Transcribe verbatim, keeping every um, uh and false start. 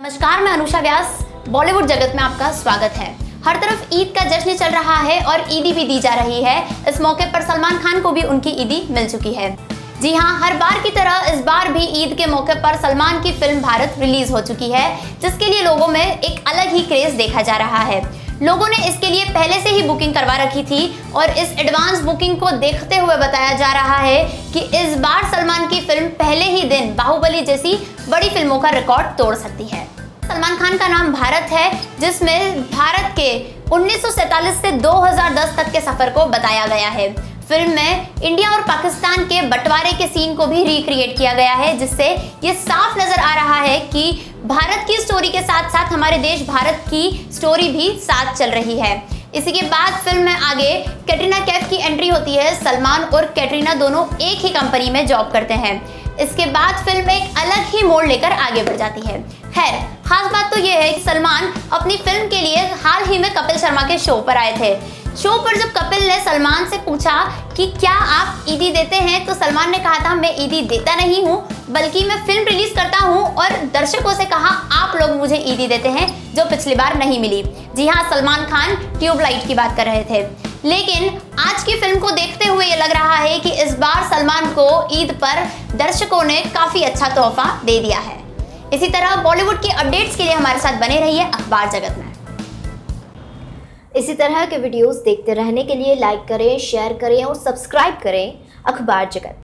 नमस्कार, मैं अनुषा व्यास। बॉलीवुड जगत में आपका स्वागत है। हर तरफ ईद का जश्न चल रहा है और ईदी भी दी जा रही है। इस मौके पर सलमान खान को भी उनकी ईदी मिल चुकी है। जी हां, हर बार की तरह इस बार भी ईद के मौके पर सलमान की फिल्म भारत रिलीज हो चुकी है, जिसके लिए लोगों में एक अलग ही क्रेज देखा जा रहा है। लोगों ने इसके लिए पहले से ही बुकिंग करवा रखी थी और इस एडवांस बुकिंग को देखते हुए बताया जा रहा है कि इस बार सलमान की फिल्म पहले ही दिन बाहुबली जैसी बड़ी फिल्मों का रिकॉर्ड तोड़ सकती है। सलमान खान का नाम भारत है, जिसमें भारत के उन्नीस सौ सैंतालीस से दो हज़ार दस तक के सफर को बताया गया है। फिल्म में इंडिया और पाकिस्तान के बंटवारे के सीन को भी रिक्रिएट किया गया है, जिससे ये साफ नजर आ रहा है कि भारत की स्टोरी के साथ साथ हमारे देश भारत की स्टोरी भी साथ चल रही है। इसी के बाद फिल्म में आगे कैटरीना कैफ की एंट्री होती है। सलमान और कैटरीना दोनों एक ही कंपनी में जॉब करते हैं। इसके बाद फिल्म एक अलग ही मोड़ लेकर आगे बढ़ जाती है। खैर, खास बात तो यह है कि सलमान अपनी फिल्म के लिए हाल ही में कपिल शर्मा के शो पर आए थे। शो पर जब कपिल ने सलमान से पूछा कि क्या आप ईदी देते हैं, तो सलमान ने कहा था मैं ईदी देता नहीं हूं, बल्कि मैं फिल्म रिलीज करता हूं और दर्शकों से कहा आप लोग मुझे ईदी देते हैं, जो पिछली बार नहीं मिली। जी हां, सलमान खान ट्यूबलाइट की बात कर रहे थे। लेकिन आज की फिल्म को देखते हुए ये लग रहा है कि इस बार सलमान को ईद पर दर्शकों ने काफी अच्छा तोहफा दे दिया है। इसी तरह बॉलीवुड की अपडेट्स के लिए हमारे साथ बने रहिए अखबार जगत में। इसी तरह के वीडियोस देखते रहने के लिए लाइक करें, शेयर करें और सब्सक्राइब करें अखबार जगत।